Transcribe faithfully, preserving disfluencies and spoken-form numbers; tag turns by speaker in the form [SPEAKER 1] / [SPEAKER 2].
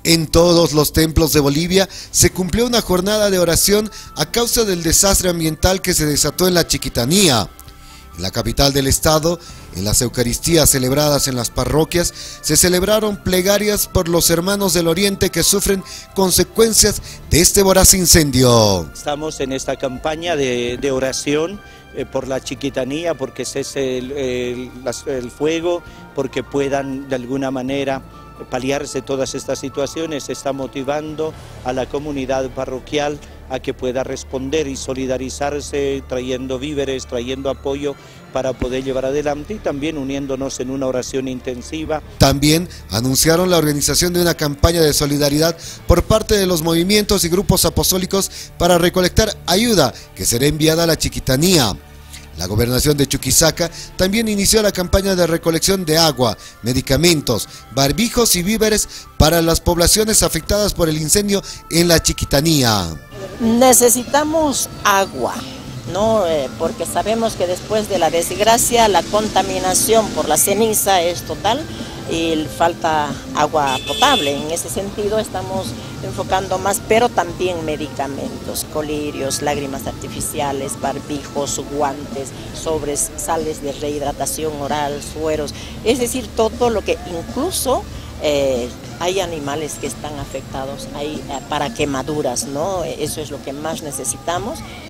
[SPEAKER 1] En todos los templos de Bolivia se cumplió una jornada de oración a causa del desastre ambiental que se desató en la Chiquitanía. En la capital del estado, en las eucaristías celebradas en las parroquias, se celebraron plegarias por los hermanos del Oriente que sufren consecuencias de este voraz incendio.
[SPEAKER 2] Estamos en esta campaña de, de oración eh, por la Chiquitanía, porque cese el, el, el fuego, porque puedan de alguna manera paliarse todas estas situaciones. Se está motivando a la comunidad parroquial a que pueda responder y solidarizarse, trayendo víveres, trayendo apoyo para poder llevar adelante y también uniéndonos en una oración intensiva.
[SPEAKER 1] También anunciaron la organización de una campaña de solidaridad por parte de los movimientos y grupos apostólicos para recolectar ayuda que será enviada a la Chiquitanía. La gobernación de Chuquisaca también inició la campaña de recolección de agua, medicamentos, barbijos y víveres para las poblaciones afectadas por el incendio en la Chiquitanía.
[SPEAKER 3] Necesitamos agua, ¿no? Eh, porque sabemos que después de la desgracia la contaminación por la ceniza es total y falta agua potable. En ese sentido estamos enfocando más, pero también medicamentos, colirios, lágrimas artificiales, barbijos, guantes, sobres, sales de rehidratación oral, sueros, es decir, todo lo que incluso eh, hay animales que están afectados ahí eh, para quemaduras, ¿no? Eso es lo que más necesitamos.